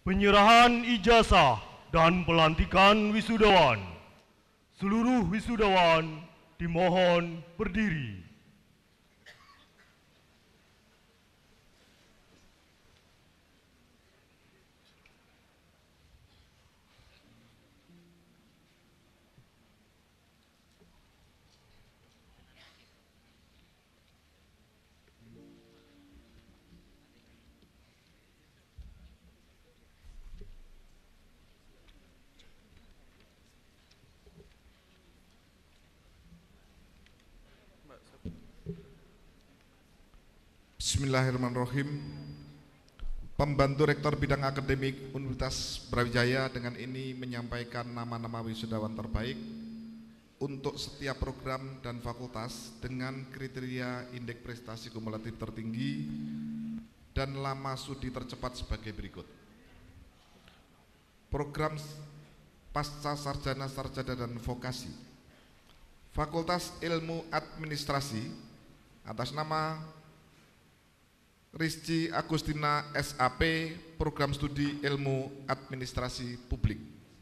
Penyerahan ijazah dan pelantikan wisudawan. Seluruh wisudawan dimohon berdiri. Bismillahirrahmanirrahim. Pembantu Rektor Bidang Akademik Universitas Brawijaya dengan ini menyampaikan nama-nama wisudawan terbaik untuk setiap program dan fakultas dengan kriteria indeks prestasi kumulatif tertinggi dan lama studi tercepat sebagai berikut. Program Pasca Sarjana, Sarjana dan Vokasi Fakultas Ilmu Administrasi atas nama Rizky Agustina SAP, Program Studi Ilmu Administrasi Publik.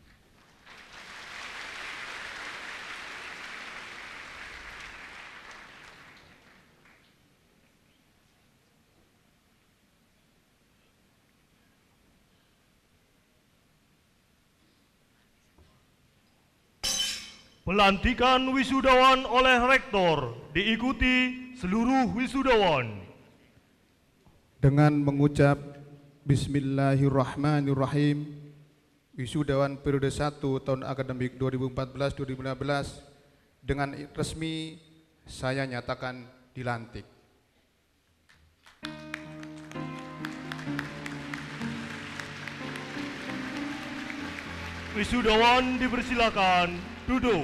Pelantikan wisudawan oleh Rektor diikuti seluruh wisudawan. Dengan mengucap Bismillahirrahmanirrahim, wisudawan periode 1 tahun akademik 2014-2015 dengan resmi saya nyatakan dilantik. Wisudawan dipersilakan duduk.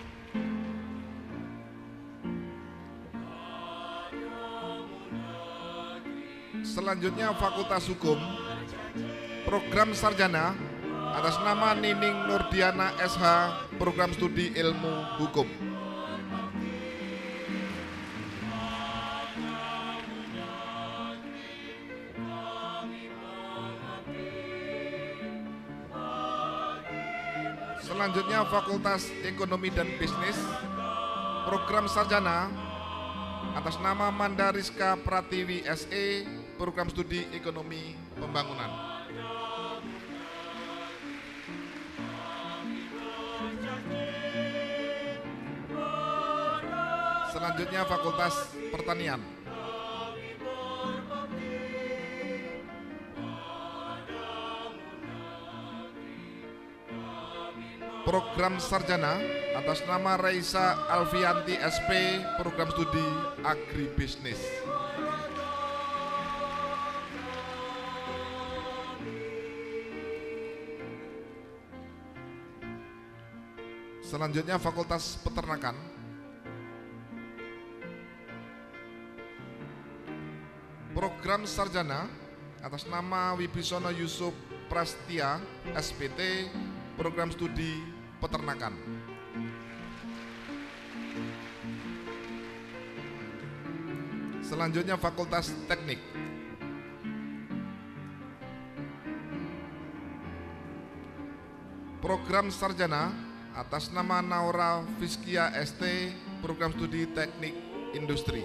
Selanjutnya Fakultas Hukum, Program Sarjana atas nama Nining Nurdiana SH, Program Studi Ilmu Hukum. Selanjutnya Fakultas Ekonomi dan Bisnis, Program Sarjana atas nama Manda Rizka Pratiwi SE, Program Studi Ekonomi Pembangunan. Selanjutnya Fakultas Pertanian, Program Sarjana atas nama Raisa Alfianti SP, Program Studi Agribisnis. Selanjutnya Fakultas Peternakan, Program Sarjana atas nama Wibisono Yusuf Prastia SPT, Program Studi Peternakan. Selanjutnya Fakultas Teknik, Program Sarjana atas nama Naura Fiskia ST, Program Studi Teknik Industri.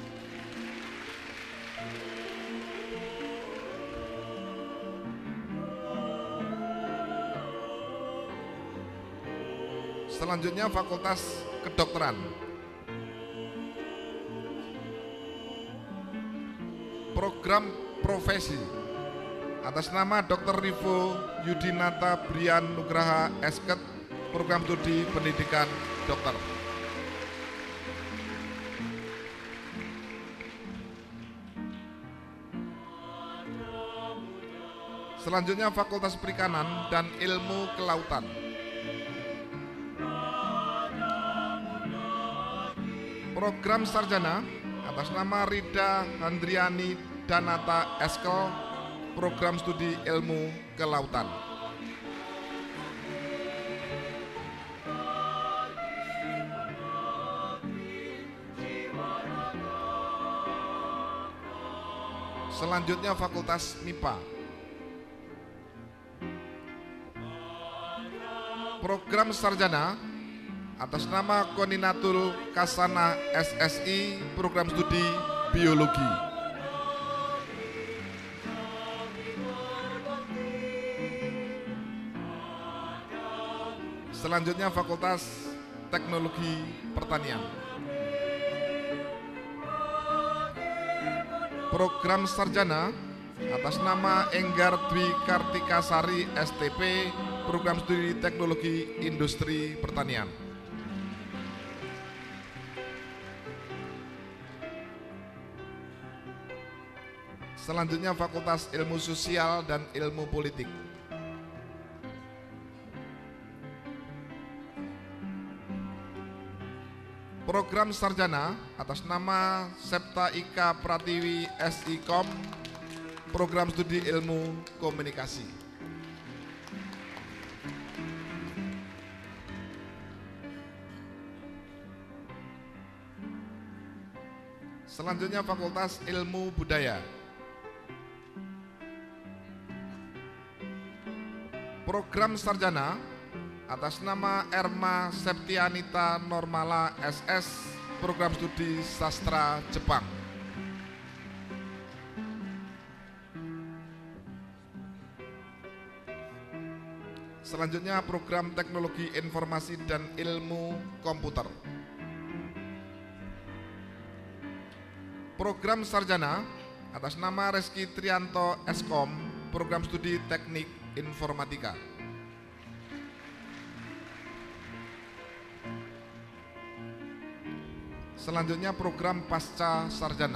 Selanjutnya Fakultas Kedokteran, Program Profesi atas nama Dr. Rivo Yudinata Brian Nugraha Esket, Program Studi Pendidikan Dokter. Selanjutnya Fakultas Perikanan dan Ilmu Kelautan, Program Sarjana atas nama Rida Handriani Danata Eskel, Program Studi Ilmu Kelautan. Selanjutnya Fakultas MIPA, Program sarjana atas nama Koninatul Kasana SSI, program studi biologi. Selanjutnya Fakultas Teknologi Pertanian. Program sarjana atas nama Enggar Dwi Kartikasari STP, program studi teknologi industri pertanian. Selanjutnya Fakultas Ilmu Sosial dan Ilmu Politik. Program sarjana atas nama Septa Ika Pratiwi SIKOM, program studi ilmu komunikasi. Selanjutnya Fakultas Ilmu Budaya. Program sarjana atas nama Erma Septianita Normala SS, program studi sastra Jepang. Selanjutnya program teknologi informasi dan ilmu komputer. Program sarjana atas nama Reski Trianto Eskom, program studi teknik informatika. Selanjutnya program pasca sarjana.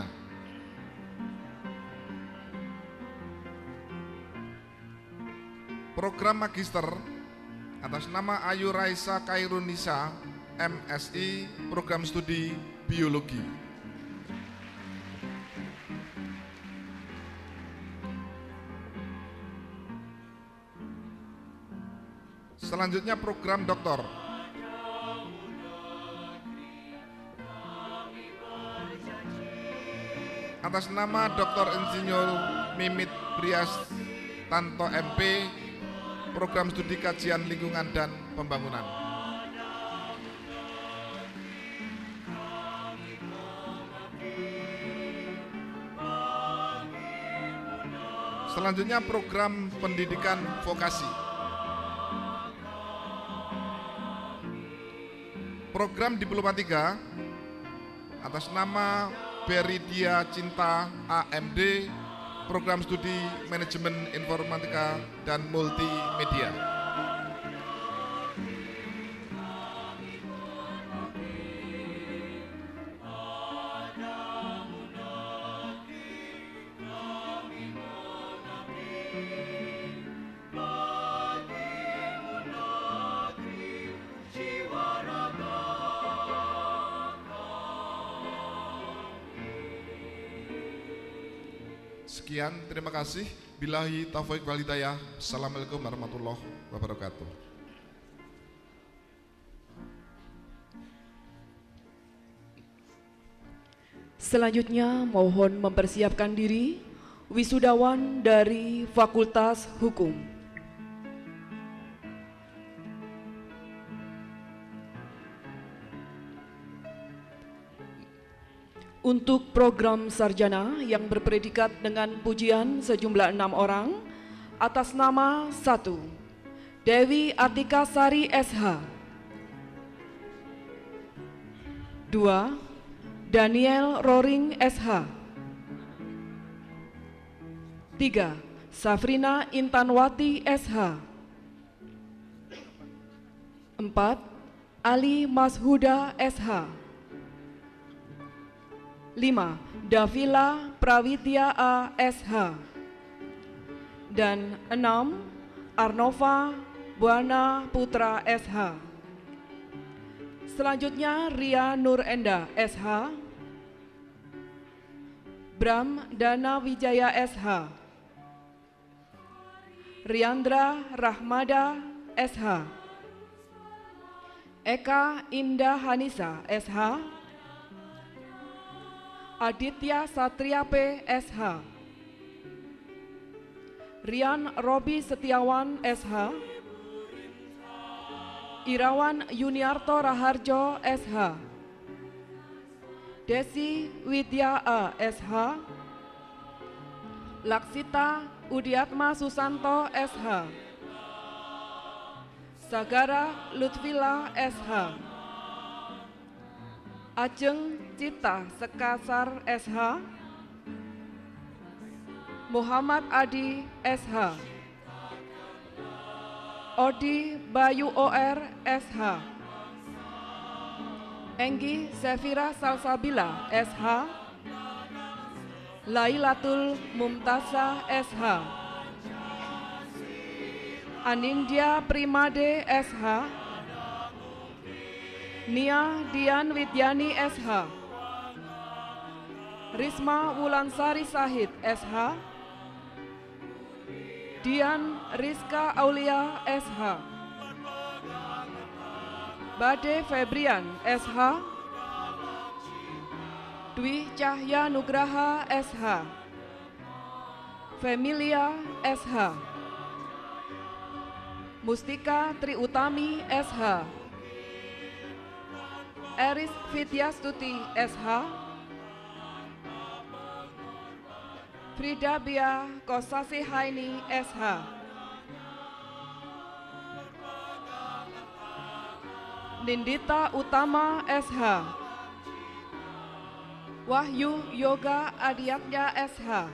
Program magister atas nama Ayu Raisa Kairunisa MSI, program studi biologi. Selanjutnya program doktor. Atas nama Dr. Insinyur Mimit Prias Tanto MP, program studi kajian lingkungan dan pembangunan. Selanjutnya program pendidikan vokasi. Program Diplomatika atas nama Beridia Cinta AMD, program studi manajemen informatika dan multimedia. Sekian, terima kasih. Billahi taufiq wal hidayah. Assalamualaikum warahmatullahi wabarakatuh. Selanjutnya mohon mempersiapkan diri wisudawan dari Fakultas Hukum. Untuk program sarjana yang berpredikat dengan pujian sejumlah 6 orang, atas nama 1. Dewi Atika Sari SH. 2. Daniel Roring SH. 3. Safrina Intanwati SH. 4. Ali Mashuda SH. 5. Davila Prawidya A SH. Dan 6. Arnova Buana Putra SH. Selanjutnya Ria Nur Enda SH. Bram Dana Wijaya SH. Riandra Rahmada SH. Eka Indah Hanisa SH. Aditya Satria P SH. Rian Robi Setiawan SH. Irawan Yuniarto Raharjo SH, Desi Widya A SH, Laksita Udiatma Susanto SH, Sagara Lutfila SH, Ajeng Cita Sekasar SH, Muhammad Adi SH, Odi Bayu OR SH, Enggi Sefira Salsabila SH, Lailatul Mumtasa SH, Anindya Primade SH, Nia Dian Widyani SH, Risma Wulansari Sahid SH, Dian Rizka Aulia SH, Bade Febrian SH, Dwi Cahya Nugraha SH, Familia SH, Mustika Triutami SH, Eris Fityastuti SH, Frida Bia Kosasi Haini SH, Nindita Utama SH, Wahyu Yoga Adiatya SH,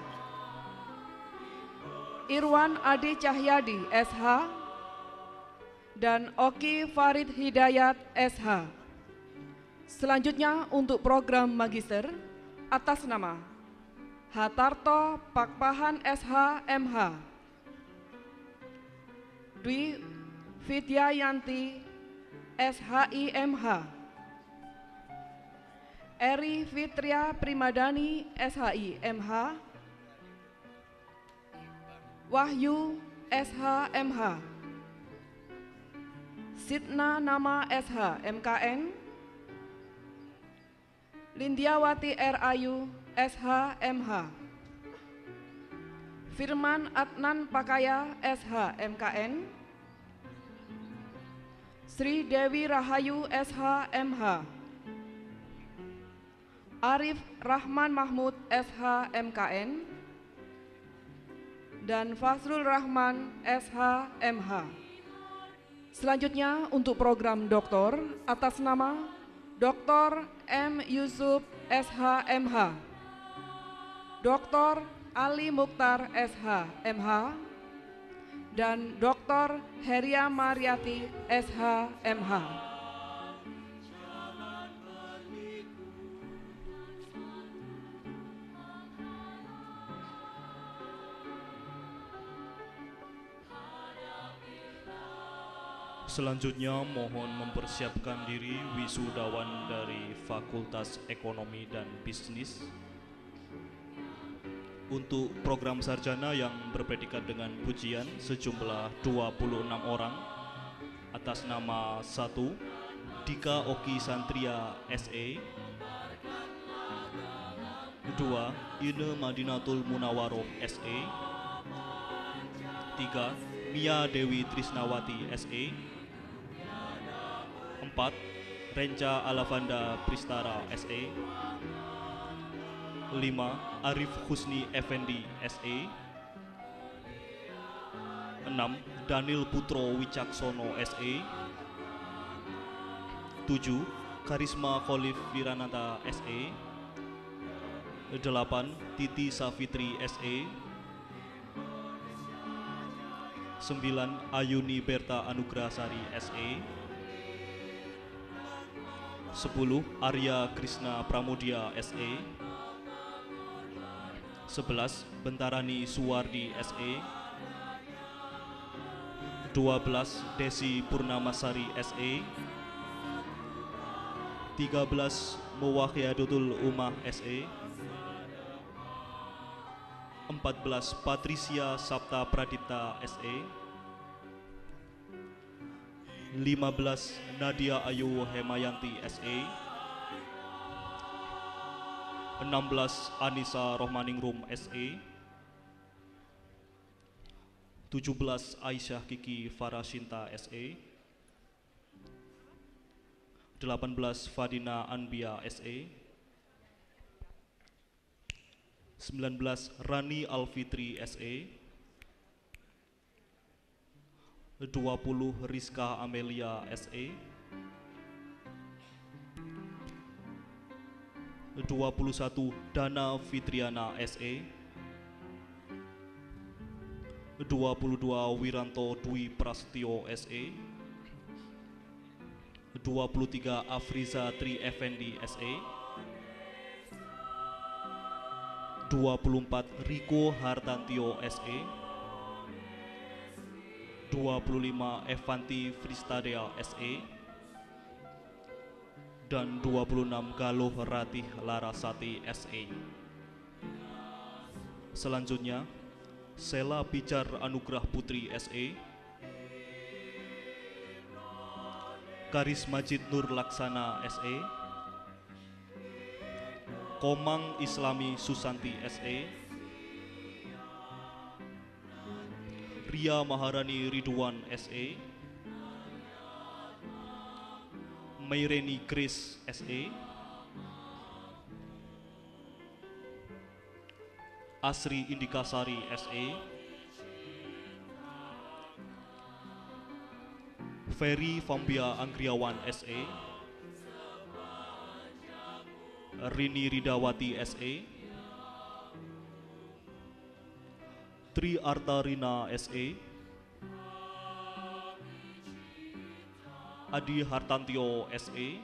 Irwan Adi Cahyadi SH, dan Oki Farid Hidayat SH. Selanjutnya untuk program magister atas nama Hatarto Pakpahan SH MH, Dwi Vidyayanti SHI MH, Eri Fitria Primadani SHI MH, Wahyu SH MH, Sidna Nama SH MKN, Lindiawati R. Ayu SH MH, Firman Adnan Pakaya SH MKN, Sri Dewi Rahayu SH MH, Arif Rahman Mahmud SH MKN, dan Fazrul Rahman SH MH. Selanjutnya untuk program doktor atas nama Dr. M. Yusuf SH MH, Dr. Ali Mukhtar SH MH, dan Dr. Heria Mariati SH MH. Selanjutnya mohon mempersiapkan diri wisudawan dari Fakultas Ekonomi dan Bisnis untuk program sarjana yang berpredikat dengan pujian sejumlah 26 orang atas nama 1. Dika Oki Santria SE, 2. Ine Madinatul Munawaroh SE, 3. Mia Dewi Trisnawati SE, 4. Renca Alavanda Pristara SE, 5. Arif Husni Effendi SE, 6. Daniel Putro Wicaksono SE, 7. Karisma Khalif Wiranata SE, 8. Titi Safitri SE, 9. Ayuni Berta Anugrahsari SE, 10. Arya Krishna Pramudia SE, 11. Bentarani Suwardi SE, 12. Desi Purnamasari SE, 13. Muwakhidatul Ummah SE, 14. Patricia Sapta Pradipta SE, 15. Nadia Ayu Hemayanti SE, 16. Anissa Rohmaningrum SE, 17. Aisyah Kiki Farashinta SE, 18 Fadina Anbia SE, 19 Rani Alfitri SE, 20 Rizka Amelia SE, 21 Dana Fitriana SE, 22 Wiranto Dwi Prasetyo SE, 23 Afriza Tri Effendi SE, 24 Riko Hartantio SE, 25 Evanti Fristadea SE, dan 26 Galuh Ratih Larasati SE. Selanjutnya, Sela Pijar Anugrah Putri SE, Karis Majid Nur Laksana SE, Komang Islami Susanti SE, Ria Maharani Ridwan SE, Maireni Grace SE, Asri Indikasari SE, Ferry Fambia Anggriawan SE, Rini Ridawati SE, Tri Artarina SE, Adi Hartantio SE,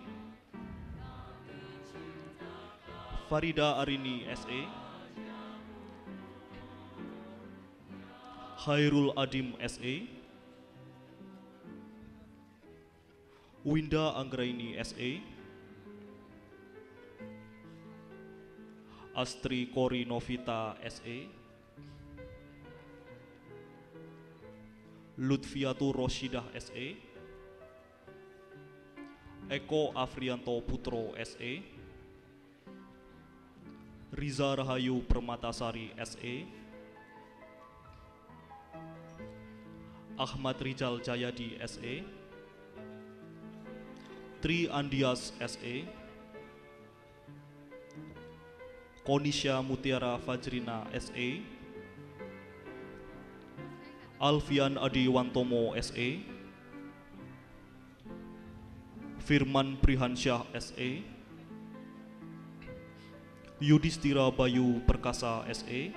Farida Arini SE, Khairul Adim SE, Winda Anggraini SE, Astri Kori Novita SE, Lutfiatu Roshidah SE, Eko Afrianto Putro SE, Riza Rahayu Permatasari SE, Ahmad Rijal Jayadi SE, Tri Andias SE, Konisha Mutiara Fajrina SE, Alfian Adi Wantomo SE, Firman Prihansyah SE, Yudhistira Bayu Perkasa SE,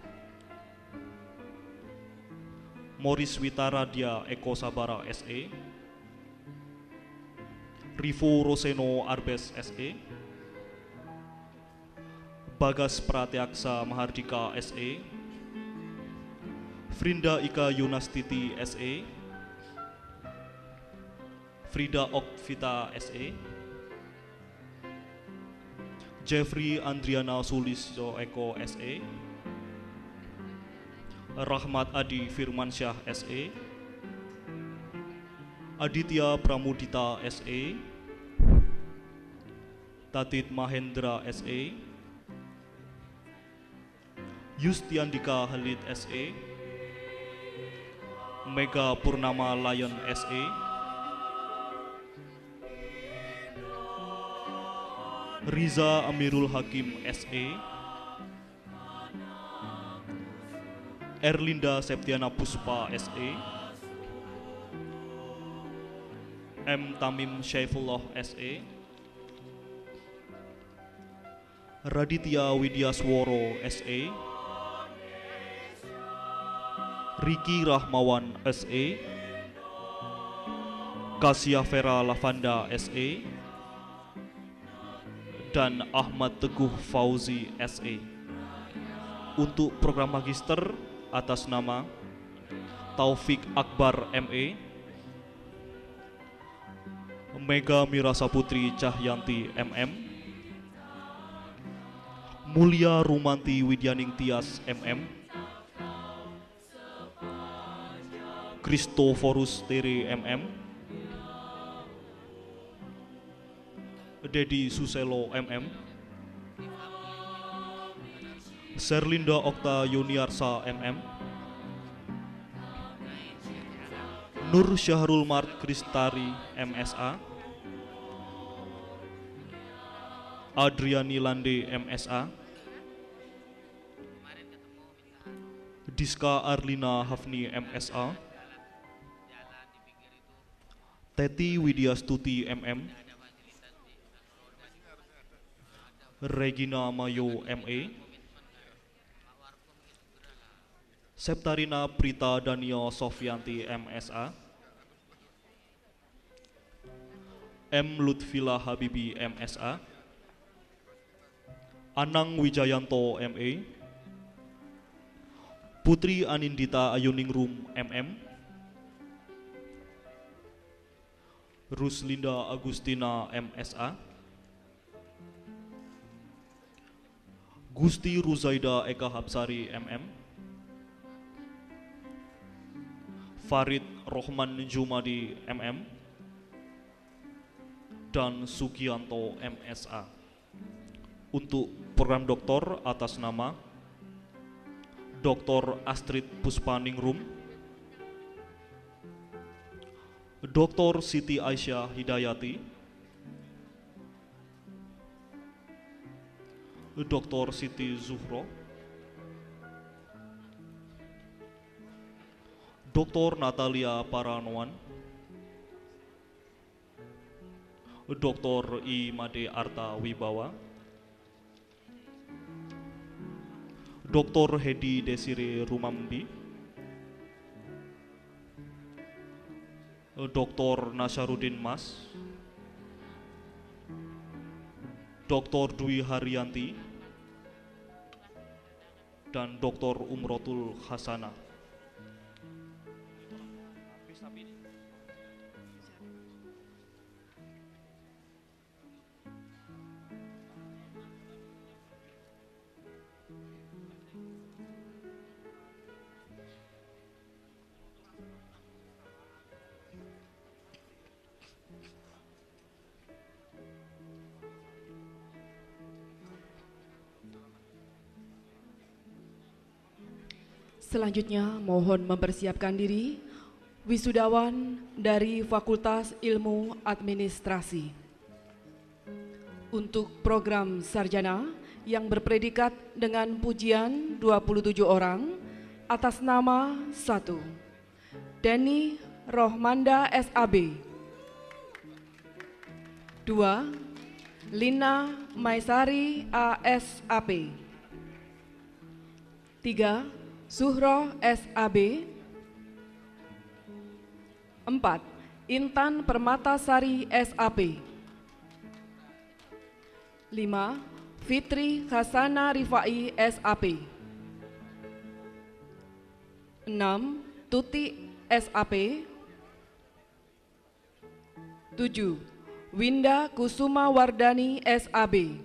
Moris Witaradia Eko Sabara SE, Rivo Roseno Arbes SE, Bagas Pratyaksa Mahardika SE, Frinda Ika Yunastiti SE, Frida Okvita SE, Jeffrey Andriana Sulisyo Eko SE, Rahmat Adi Firmansyah SE, Aditya Pramudita SE, Tatit Mahendra SE, Yustiandika Halid SE, Mega Purnama Lion SE, Riza Amirul Hakim SE, Erlinda Septiana Puspa SE, M. Tamim Syaifullah SE, Raditya Widyasworo SE, Riki Rahmawan SE, Kasia Vera Lavanda SE, dan Ahmad Teguh Fauzi SE. Untuk program magister atas nama Taufik Akbar ME, Mega Mirasa Putri Cahyanti MM, Mulia Rumanti Widyaning Tias MM, Kristoforus Tere MM, Dedi Suselo MM, Serlinda Okta Yuniarsa MM, Nur Syahrul Mart Kristari MSA, Adriani Lande MSA, Diska Arlina Hafni MSA, Teti Widya Stuti MM, Regina Mayo ME, Septarina Prita Danio Sofyanti MSA, M. Lutfila Habibi MSA, Anang Wijayanto ME, Putri Anindita Ayuningrum MM, Ruslinda Agustina MSA, Gusti Ruzaida Eka Hapsari MM, Farid Rohman Jumadi MM, dan Sugianto MSA. Untuk program doktor atas nama Dr. Astrid Puspaningrum, Dr. Siti Aisyah Hidayati, Dr. Siti Zuhro, Dr. Natalia Paranoan, Dr. I. Made Arta Wibawa, Dr. Hedi Desire Rumambi, Dr. Nasaruddin Mas, Dr. Dwi Haryanti, dan Dr. Umrotul Hasanah. Selanjutnya mohon mempersiapkan diri wisudawan dari Fakultas Ilmu Administrasi untuk program sarjana yang berpredikat dengan pujian 27 orang atas nama 1. Denny Rohmanda SAB, 2. Lina Maisari ASAP, 3. Suhro SAB, 4. Intan Permatasari SAP, 5. Fitri Hasana Rifai SAP, 6. Tuti SAP, 7. Winda Kusuma Wardani SAB,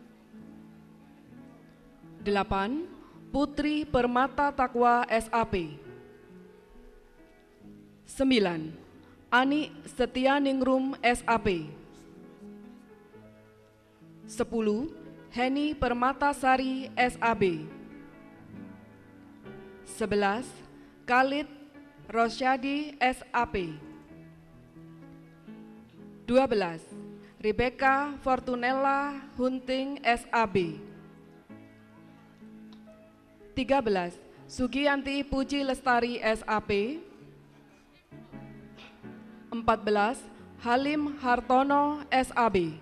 8. Putri Permata Takwa SAP, 9. Ani Setianingrum SAP, 10. Heni Permatasari SAB, 11. Khalid Rosyadi SAP, 12. Rebecca Fortunella Hunting SAB, 13. Sugianti Puji Lestari SAP, 14. Halim Hartono SAB,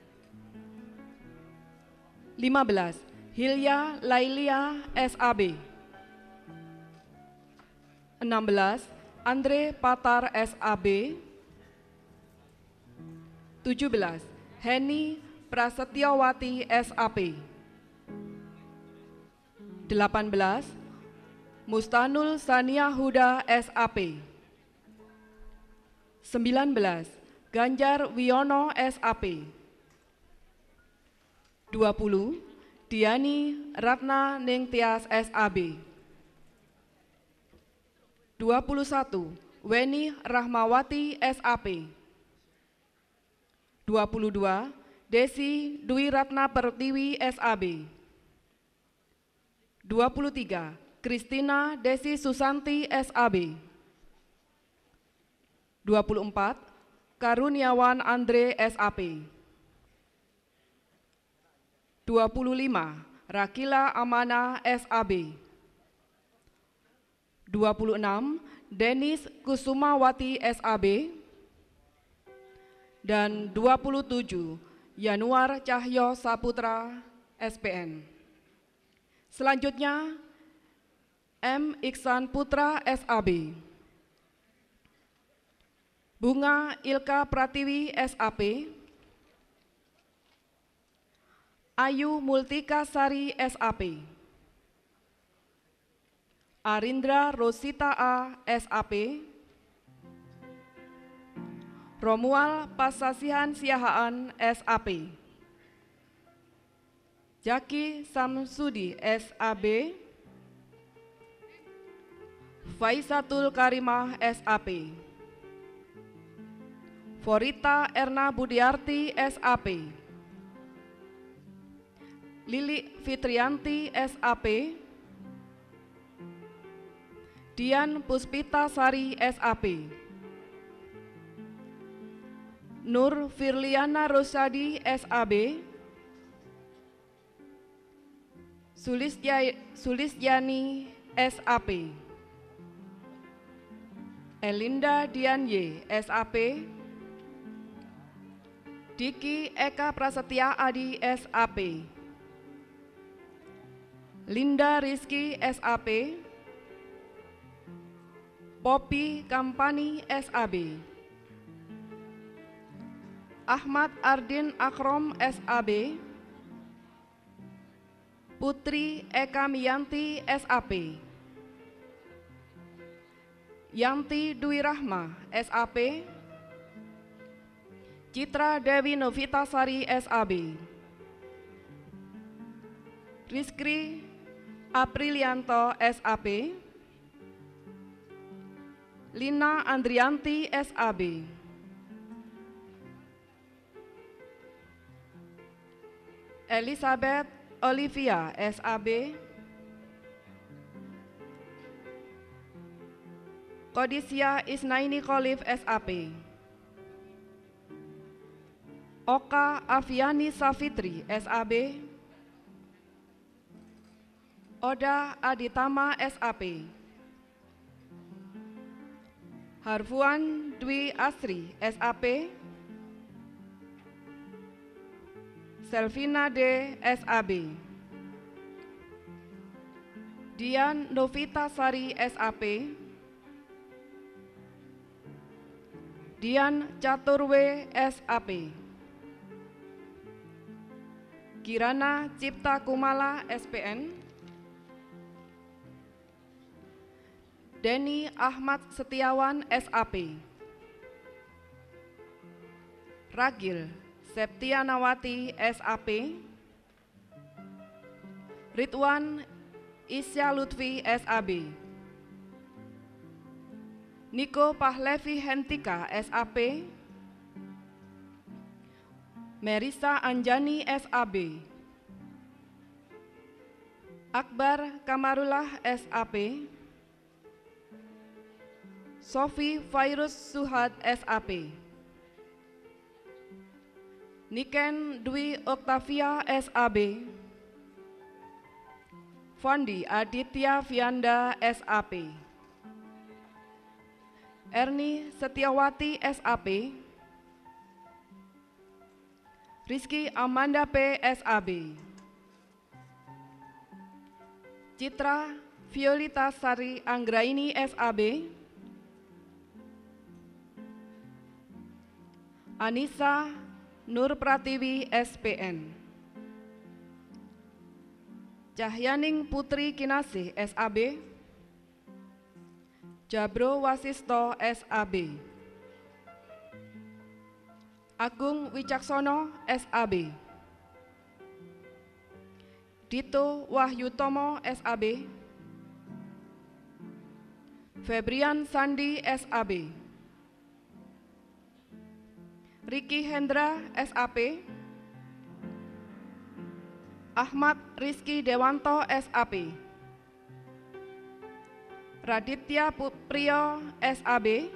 15. Hilya Lailia SAB, 16. Andre Patar SAB, 17. Heni Prasetyawati SAP, 18. Mustanul Sania Huda SAP, 19. Ganjar Wiono SAP, 20. Diani Ratna Ningtyas SAB, 21. Weni Rahmawati SAP, 22. Desi Dwi Ratna Pertiwi SAB, 23. Kristina Desi Susanti SAB, 24. Karuniawan Andre SAP, 25, Rakila Amana SAB. 26, Denis Kusumawati SAB. Dan 27, Yanuar Cahyo Saputra SPN. Selanjutnya, M. Iksan Putra SAB. Bunga Ilka Pratiwi SAP. Ayu Multika Sari SAP. Arindra Rosita A SAP. Romual Pasasihan Siahaan SAP. Jaki Samsudi SAB. Faisatul Karimah SAP. Forita Erna Budiarti SAP. Lili Fitrianti SAP. Dian Puspita Sari SAP. Nur Firliana Rosadi SAB. Sulistyani SAP. Elinda Dianye SAP. Diki Eka Prasetya Adi SAP. Linda Rizky SAP. Poppy Kampani SAB. Ahmad Ardin Akrom SAB. Putri Eka Miyanti SAP. Yanti Dwi Rahma SAP. Citra Dewi Novitasari SAB. Rizky Aprilianto SAP. Lina Andrianti SAB. Elizabeth Olivia SAB. Kodisia Isnaini Khalif SAP. Oka Aviani Safitri SAB. Oda Aditama SAP. Harfuan Dwi Asri SAP. Selvina D SAB. Dian Novita Sari SAP. Dian Caturwe SAP. Kirana Cipta Kumala SPN. Denny Ahmad Setiawan SAP. Ragil Septianawati SAP. Ridwan Isya Lutfi SAB. Niko Pahlevi Hentika SAP. Merisa Anjani SAB. Akbar Kamarullah SAP. Sofi Fairuz Suhad SAP. Niken Dwi Oktavia SAB. Fandi Aditya Vianda SAP. Erni Setiawati SAP. Rizky Amanda P SAB. Citra Violita Sari Anggraini SAB. Anissa Nur Pratiwi SPN. Cahyaning Putri Kinasih SAB. Jabro Wasisto SAB. Agung Wicaksono SAB. Dito Wahyutomo SAB. Febrian Sandi SAB. Riki Hendra SAP. Ahmad Rizky Dewanto SAP. Raditya Priyo SAB.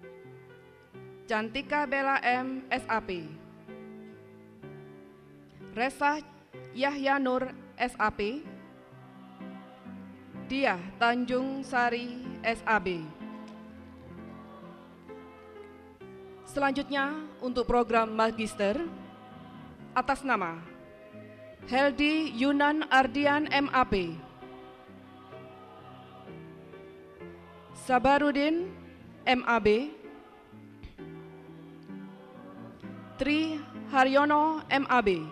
Cantika Bella M SAP. Resa Yahya Nur SAP, Diah Tanjung Sari SAB. Selanjutnya untuk program Magister atas nama Heldi Yunan Ardian MAP, Sabarudin MAB, Tri Haryono MAB,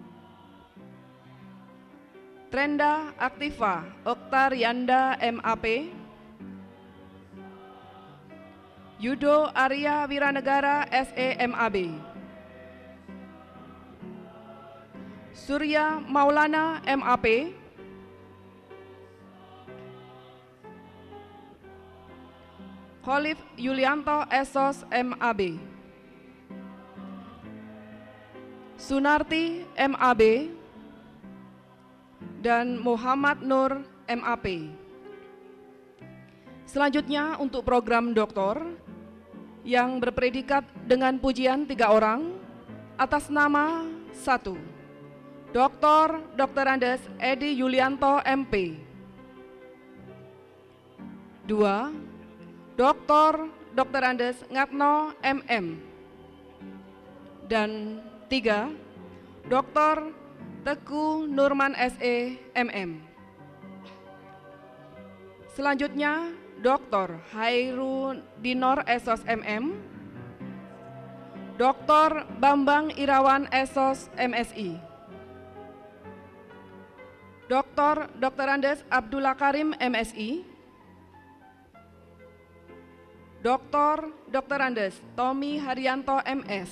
Trenda Aktiva Oktarianda MAP, Yudo Arya Wiranegara SEMAB, Surya Maulana MAP, Khalif Yulianto Esos MAB, Sunarti MAB, dan Muhammad Nur MAP. Selanjutnya untuk program doktor yang berpredikat dengan pujian 3 orang atas nama 1. Dr. Andes Edi Yulianto MP. 2. Dr. Andes Ngatno MM. Dan 3. Dr. Teguh Nurman SE MM. Selanjutnya Dr. Hairun Dinor Esos MM, Dr. Bambang Irawan Esos MSI, Dr. Andes Abdullah Karim MSI, Dr. Andes Tommy Haryanto MS,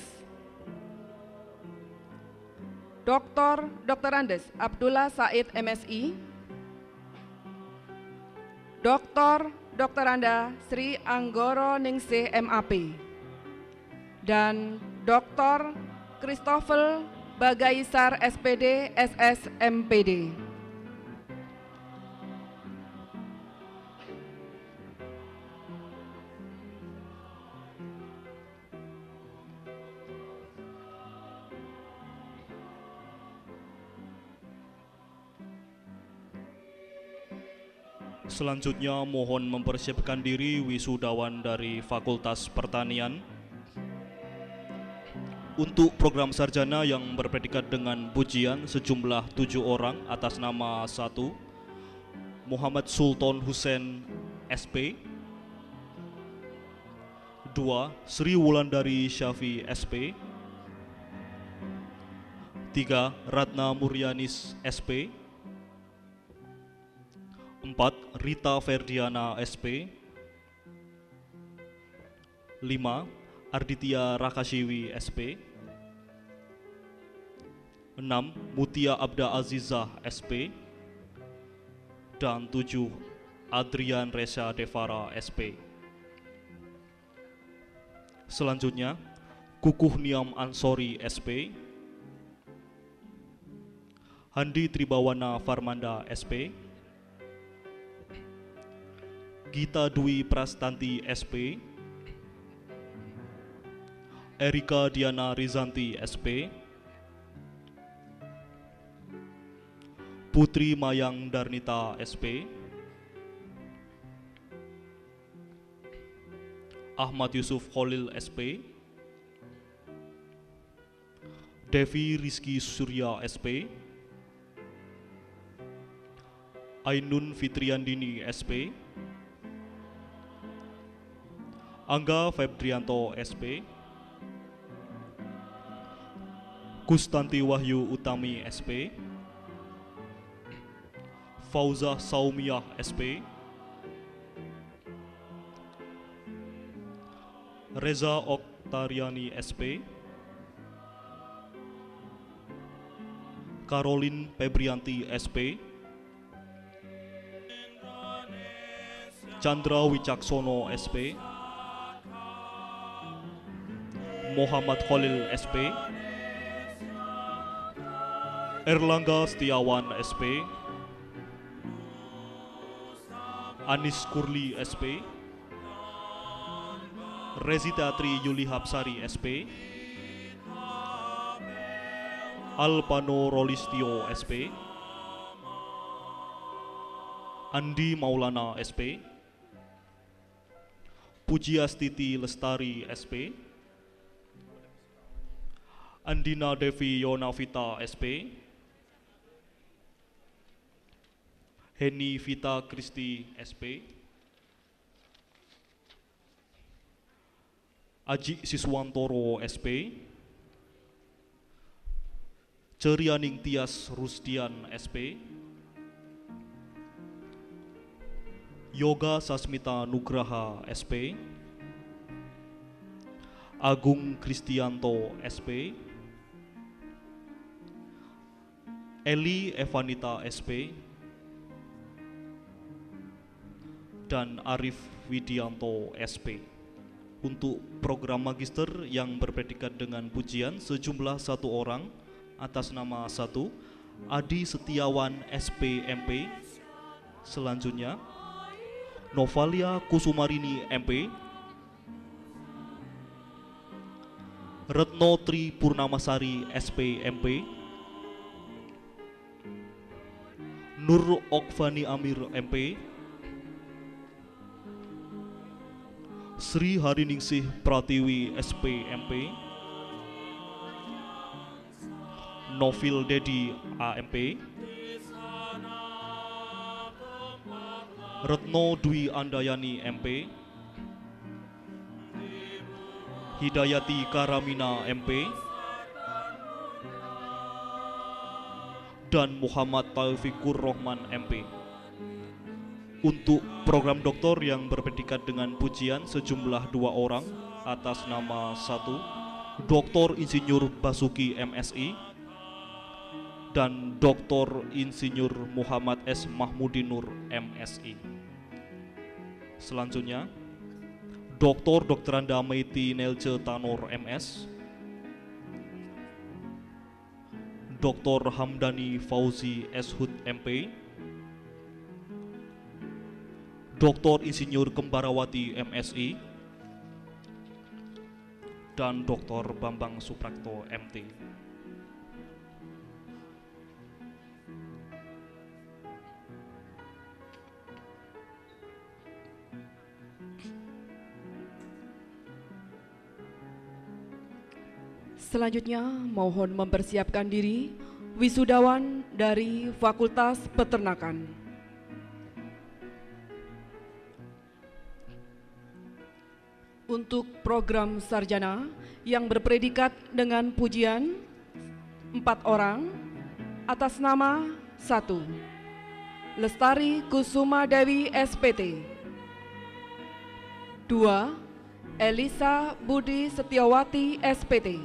Dr. Andes Abdullah Said MSI, Dr. Anda Sri Anggoro Ningsih MAP, dan Dr. Christopher Bagaisar SPD SS MPD. Selanjutnya mohon mempersiapkan diri wisudawan dari Fakultas Pertanian untuk program sarjana yang berpredikat dengan pujian sejumlah 7 orang atas nama 1. Muhammad Sultan Hussein SP, 2. Sri Wulandari Syafi SP, 3. Ratna Muryanis SP, 4. Rita Ferdiana SP, 5. Arditya Rakashiwi SP, 6. Mutia Abda Azizah SP, dan 7. Adrian Reza Devara SP. Selanjutnya Kukuh Niam Ansori SP, Handi Tribawana Farmanda SP, Gita Dwi Prastanti SP, Erika Diana Rizanti SP, Putri Mayang Darnita SP, Ahmad Yusuf Khalil SP, Devi Rizky Surya SP, Ainun Fitriandini SP, Angga Febrianto SP, Kustanti Wahyu Utami SP, Fauzah Saumiyah SP, Reza Oktariani SP, Caroline Febrianti SP, Chandra Wicaksono SP, Muhammad Khalil SP, Erlangga Setiawan SP, Anis Kurli SP, Rezita Tri Yuli Hapsari SP, Alpano Rolistio SP, Andi Maulana SP, Pujiastiti Lestari SP, Andina Devi Yonavita SP, Heni Vita Kristi SP, Aji Siswantoro SP, Cerianing Tias Rusdian SP, Yoga Sasmita Nugraha SP, Agung Kristianto SP, Eli Evanita SP, dan Arif Widianto SP. Untuk program magister yang berpredikat dengan pujian sejumlah 1 orang atas nama 1, Adi Setiawan SPMP. Selanjutnya Novalia Kusumarini MP, Retno Tri Purnamasari SPMP, Nur Okvani Amir MP, Sri Hariningsih Pratiwi SPMP, Novil Dedi AMP, Retno Dwi Andayani MP, Hidayati Karamina MP, dan Muhammad Taufikur Rohman MP. Untuk program doktor yang berpredikat dengan pujian sejumlah 2 orang atas nama 1, Dr. Insinyur Basuki MSI dan Dr. Insinyur Muhammad S. Mahmudinur MSI. Selanjutnya Dr. Dokteranda Meiti Nelce Tanor MS, Dr. Hamdani Fauzi S. Hud MP, Dr. Insinyur Kembarawati MSI, dan Dr. Bambang Suprakto MT. Selanjutnya mohon mempersiapkan diri wisudawan dari Fakultas Peternakan. Untuk program sarjana yang berpredikat dengan pujian 4 orang atas nama 1, Lestari Kusuma Dewi SPT, 2, Elisa Budi Setiawati SPT,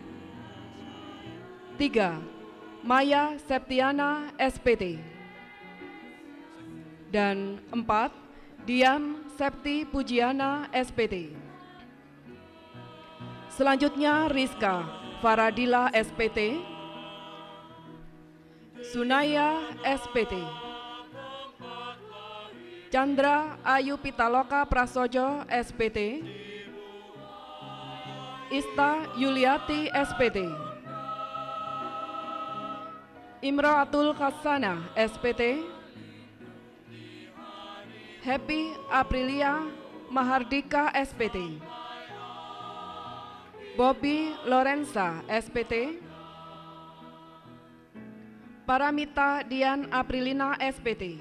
3, Maya Septiana SPT, dan 4, Dian Septi Pujiana SPT. Selanjutnya Rizka Faradila SPT, Sunaya SPT, Chandra Ayu Pitaloka Prasojo SPT, Ista Yuliati SPT, Imroatul Khasana SPT, Happy Aprilia Mahardika SPT, Bobby Lorenza SPT, Paramita Dian Aprilina SPT,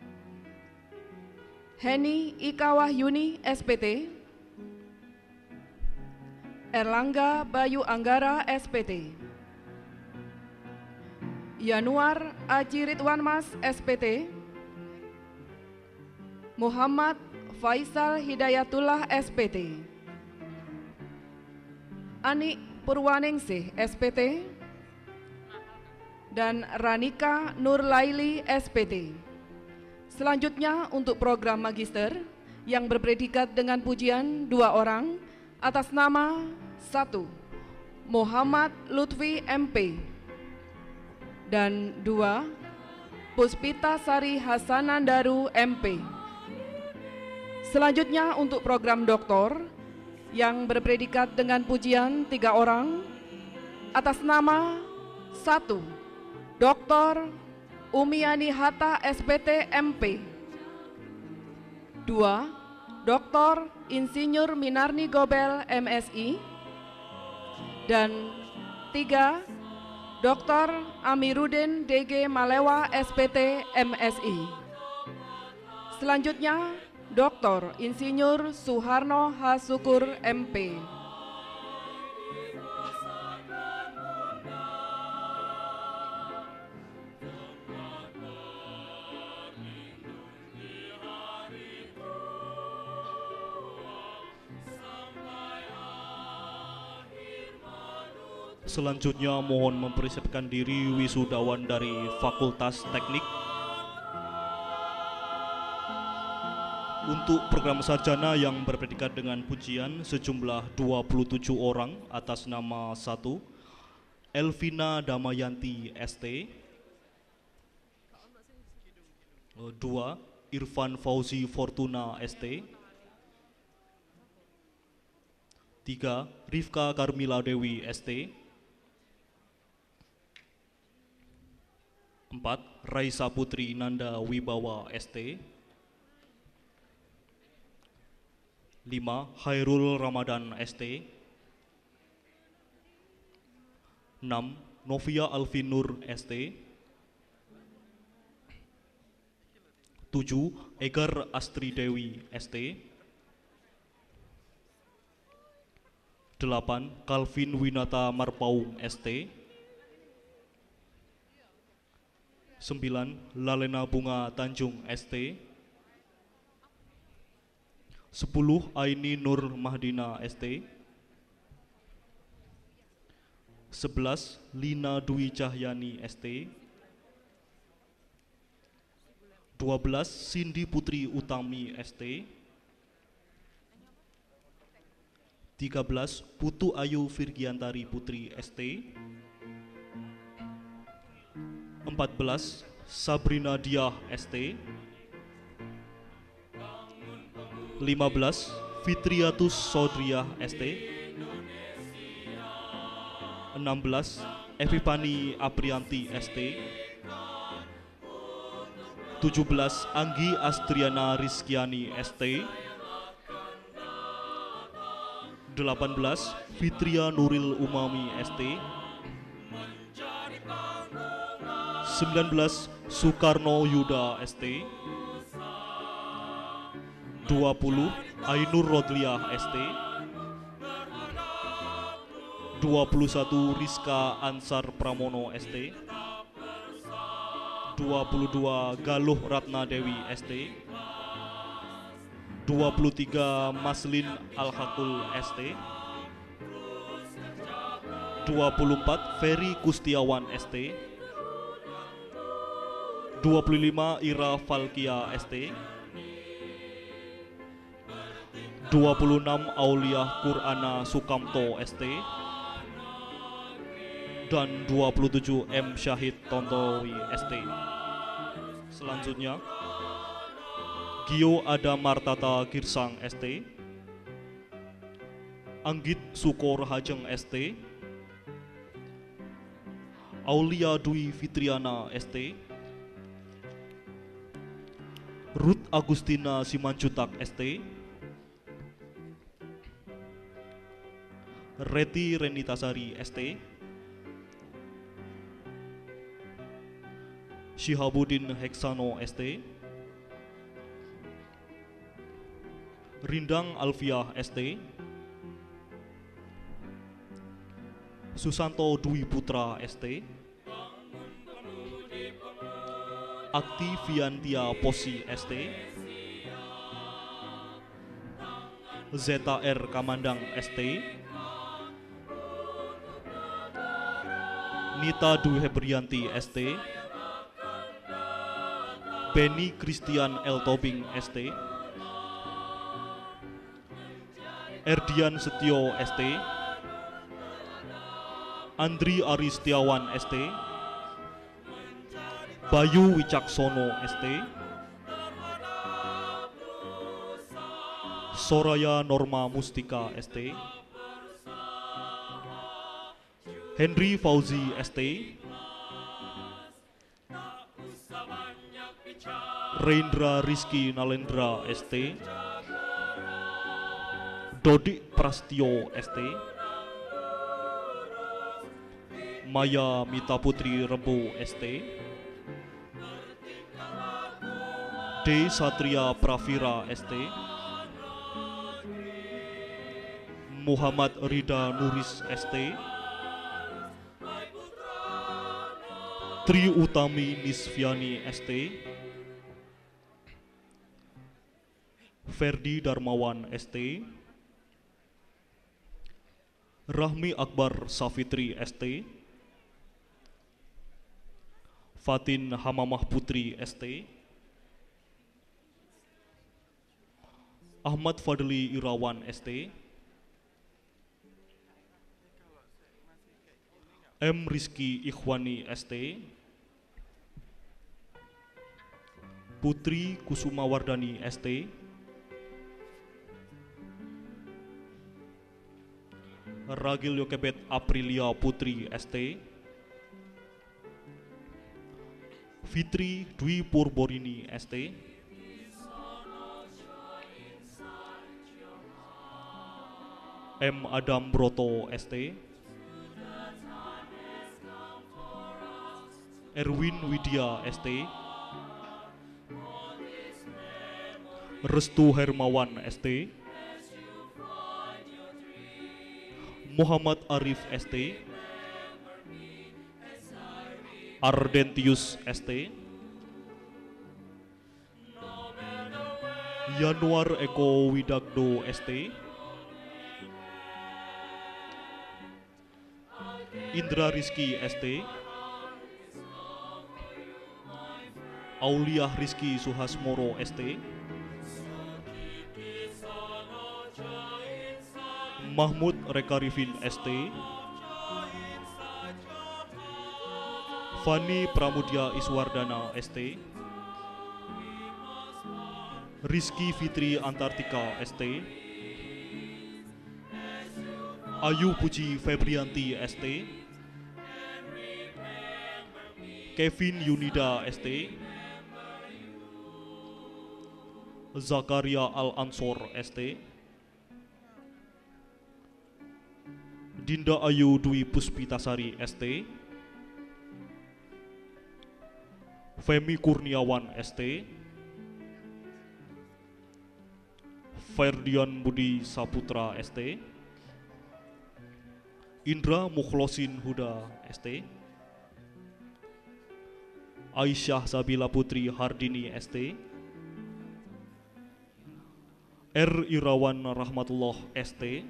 Heni Ika Wahyuni SPT, Erlangga Bayu Anggara SPT, Yanuar Aji Ridwan Mas SPT, Muhammad Faisal Hidayatullah SPT, Ani Purwaningsih SPT, dan Ranika Nur Laili SPT. Selanjutnya untuk program magister yang berpredikat dengan pujian 2 orang atas nama 1, Muhammad Lutfi MP, dan 2, Puspita Sari Hasanandaru MP. Selanjutnya untuk program doktor yang berpredikat dengan pujian 3 orang atas nama 1. Dr. Umiani Hatta SPT MP. 2. Dr. Insinyur Minarni Gobel MSI. Dan 3. Dr. Amiruddin DG Malewa SPT MSI. Selanjutnya Dr. Insinyur Suharno H. Syukur MP. Selanjutnya mohon mempersiapkan diri wisudawan dari Fakultas Teknik untuk program sarjana yang berpredikat dengan pujian sejumlah 27 orang atas nama 1. Elvina Damayanti ST. 2. Irfan Fauzi Fortuna ST. 3. Rifka Karmila Dewi ST. 4. Raisa Putri Nanda Wibawa ST. 5. Hairul Ramadan ST. 6. Novia Alvinur ST. 7. Egar Astri Dewi ST. 8. Calvin Winata Marpaung ST. 9. Lalena Bunga Tanjung ST. 10. Aini Nur Mahdina ST. 11. Lina Dwi Cahyani ST. 12. Cindy Putri Utami ST. 13. Putu Ayu Virgiantari Putri ST. 14. Sabrina Diah ST. 15. Fitriatus Sodriah ST. 16. Epipani Aprianti ST. 17. Anggi Astriana Rizkiani ST. 18. Fitria Nuril Umami ST. 19. Soekarno Yuda ST. 20. Ainur Rodliah ST. 21. Rizka Ansar Pramono ST. 22. Galuh Ratna Dewi ST. 23. Maslin Al-Hakul ST. 24. Ferry Kustiawan ST. 25. Ira Falkia ST. 26. Auliah Qur'ana Sukamto ST. Dan 27. M. Syahid Tontowi ST. Selanjutnya Gio Ada Martata Girsang ST. Anggit Sukor Hajeng ST. Aulia Dwi Fitriana ST. Ruth Agustina Simanjutak ST. Reti Renitasari ST. Shihabuddin Heksano ST. Rindang Alfiah ST. Susanto Dwi Putra ST. Akti Viantia Posi ST. Zeta R Kamandang ST. Nita Dwi Hebrianti ST. Benny Christian L. Tobing ST. Erdian Setio ST. Andri Aristiawan ST. Bayu Wicaksono ST. Soraya Norma Mustika ST. Henry Fauzi ST. Reindra Rizky Nalendra ST, Dodik Prastio ST, Maya Mita Putri Rebo ST, D. Satria Pravira ST, Muhammad Rida Nuris ST, Tri Utami Nisviani ST, Ferdi Darmawan ST, Rahmi Akbar Safitri ST, Fatin Hamamah Putri ST, Ahmad Fadli Irawan ST, M. Rizky Ikhwani ST, Putri Kusuma Wardani ST, Ragil Yokebet Aprilia Putri ST, Fitri Dwi Purborini ST, M. Adam Broto ST, Erwin Widya ST, Restu Hermawan ST, Muhammad Arif ST, Ardentius ST, Yanuar Eko Widagdo ST, Indra Rizky ST, Auliah Rizky Suhasmoro ST, Mahmud Rekarifin ST, Fani Pramudia Iswardana ST, Rizky Fitri Antartika ST, Ayu Puji Febrianti ST, Kevin Yunida ST, Zakaria Al-Ansor ST, Dinda Ayu Dwi Puspitasari ST, Femi Kurniawan ST, Ferdian Budi Saputra ST, Indra Mukhlosin Huda ST, Aisyah Sabila Putri Hardini ST, R. Irawan Rahmatullah ST,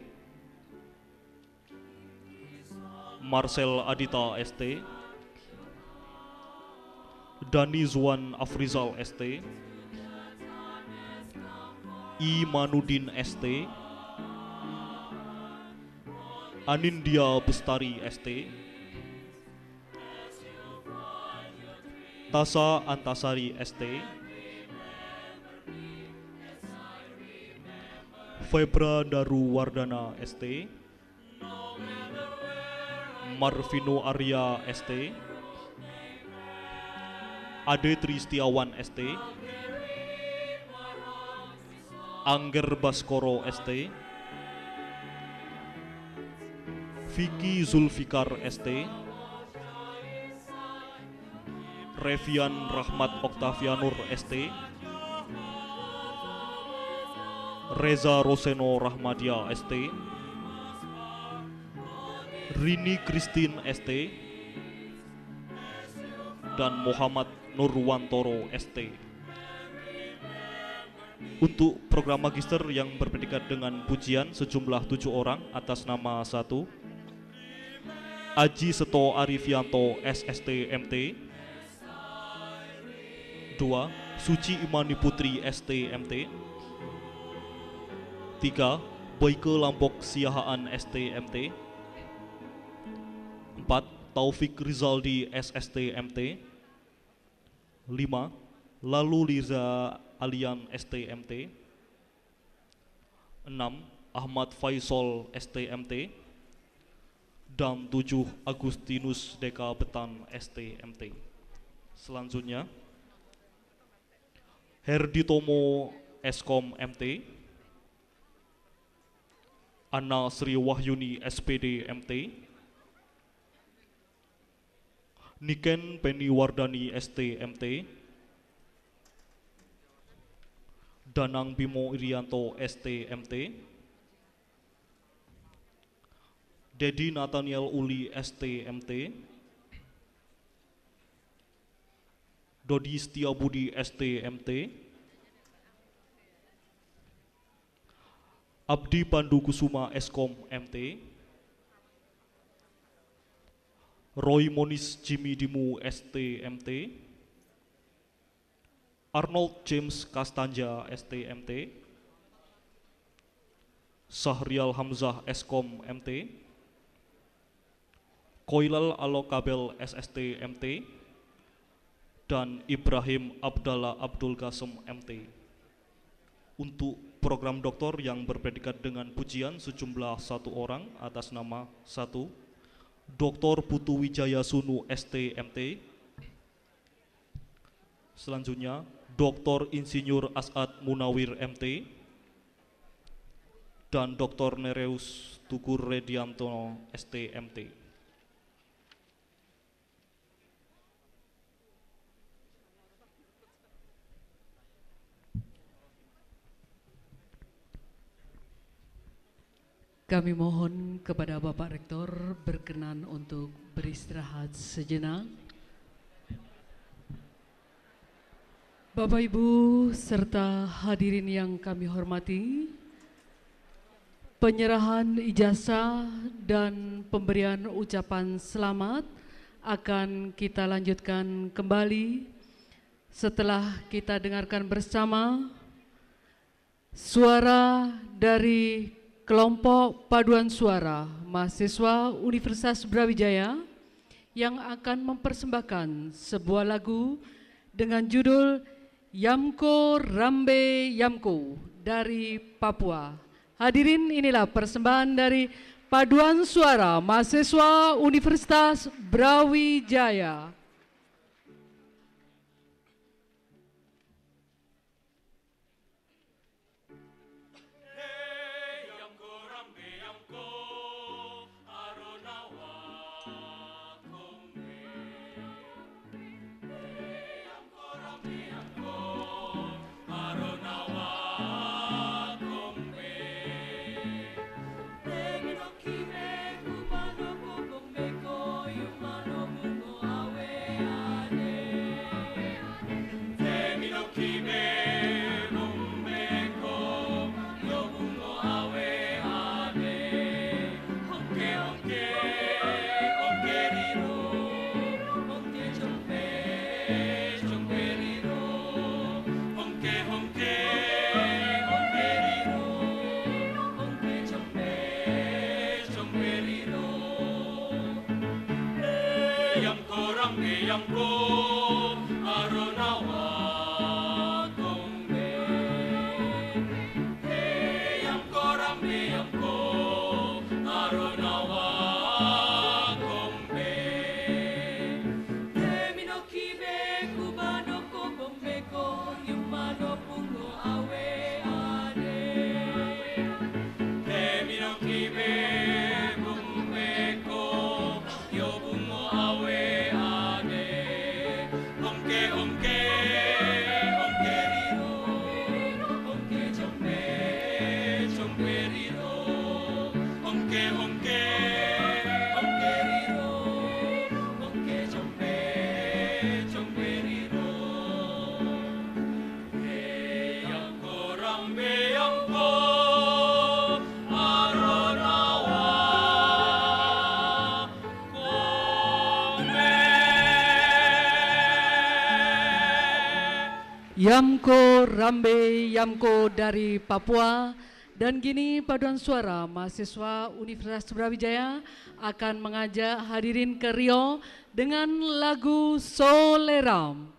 Marcel Adita ST, Dani Zuan Afrizal ST, I. Manudin ST, Anindya Bestari ST, Tasa Antasari ST, Febra Daru Wardana ST, Marvino Arya ST, Ade Tristiawan ST, Angger Baskoro ST, Vicky Zulfikar ST, Revian Rahmat Oktavianur ST, Reza Roseno Rahmadia ST, Rini Christine ST, dan Muhammad Nurwantoro ST. Untuk program magister yang berpredikat dengan pujian sejumlah 7 orang atas nama 1, Aji Seto Arifianto SST MT, 2. Suci Imani Putri ST MT, 3. Boyke Lampok Siahaan ST MT, 4. Taufik Rizaldi SST MT, 5. Lalu Liza Alian ST MT, 6. Ahmad Faisal ST MT, dan 7. Agustinus Deka Betan ST MT. Selanjutnya, Herditomo Eskom MT, Anna Sri Wahyuni SPD MT, Niken Penny Wardani ST MT, Danang Bimo Irianto ST MT, Dedi Nathaniel Uli ST MT, Dodi Setiabudi ST MT, Abdi Pandu Kusuma Eskom MT, Roy Monis Jimmy Dimu ST MT, Arnold James Kastanja ST MT, Sahrial Hamzah Eskom MT, Koilal Alokabel SST MT, dan Ibrahim Abdallah Abdul Kasem MT. Untuk program doktor yang berpredikat dengan pujian sejumlah 1 orang atas nama 1, Dr. Putu Wijaya Sunu ST MT. Selanjutnya Dr. Insinyur As'ad Munawir MT dan Dr. Nereus Tukur Redianto ST MT. Kami mohon kepada Bapak Rektor berkenan untuk beristirahat sejenak. Bapak Ibu serta hadirin yang kami hormati, penyerahan ijazah dan pemberian ucapan selamat akan kita lanjutkan kembali setelah kita dengarkan bersama suara dari kelompok paduan suara mahasiswa Universitas Brawijaya yang akan mempersembahkan sebuah lagu dengan judul Yamko Rambe Yamko dari Papua. Hadirin, inilah persembahan dari paduan suara mahasiswa Universitas Brawijaya. Yamko Rambe Yamko dari Papua. Dan kini paduan suara mahasiswa Universitas Brawijaya akan mengajak hadirin ke Rio dengan lagu Soleram.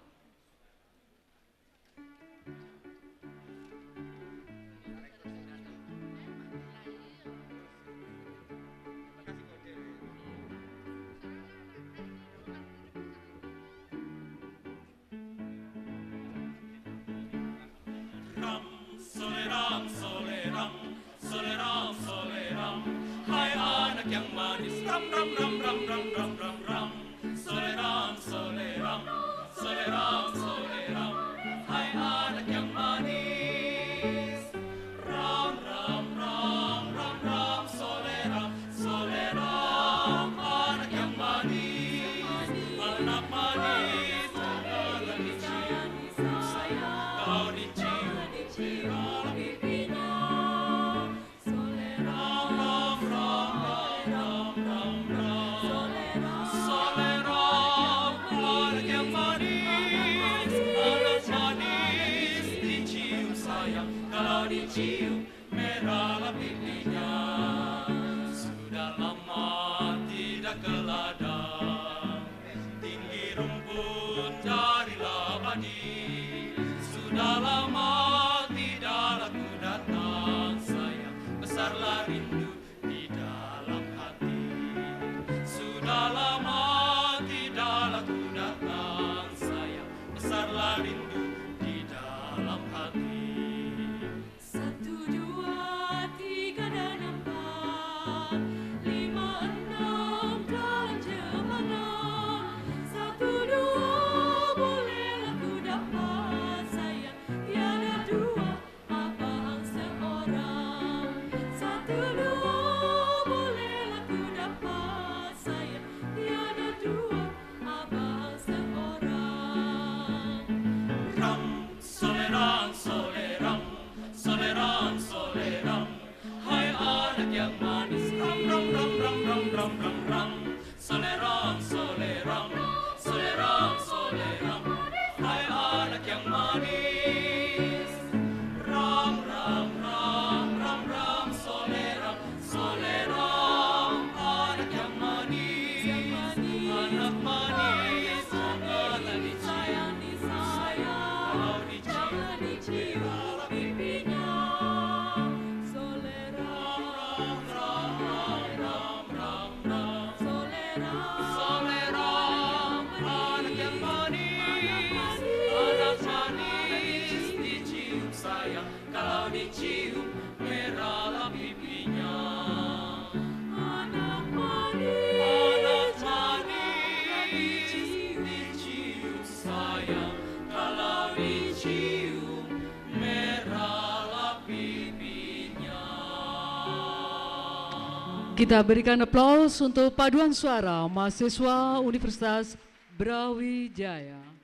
dicium merahlah pipinya. Sudah lama tidak ke ladang, tinggi rumput carilah padi. Sudah lama tidak aku datang, sayang besarlah rindu di dalam hati. Sudah lama tidak aku datang, sayang besarlah rindu di dalam hati. 1, 2, 3 dan 4, 5, 6 dalam jemana. 1, 2 bolehlah ku dapat, sayang tiada dua abang seorang. 1, 2 bolehlah ku dapat, sayang tiada dua abang seorang. Ram, solerang, solerang, solerang, solerang, hai anak yang manis. Ram, ram, ram, ram, ram, ram, ram, ram, solerang, solerang, solerang, solerang, hai anak yang manis. Ram, ram, ram, ram, ram, solerang, solerang, anak yang manis. Anak manis, janganlah dicium, kalau dicium Pipinya solerang, ram, ram, ram, solerang, solerang, anak yang manis, anak manis, dicium sayang, kalau dicium merahlah pipinya. anak Anak manis, manis, dicium sayang, kalau dicium merahlah pipinya. Kita berikan aplaus untuk paduan suara mahasiswa Universitas Brawijaya.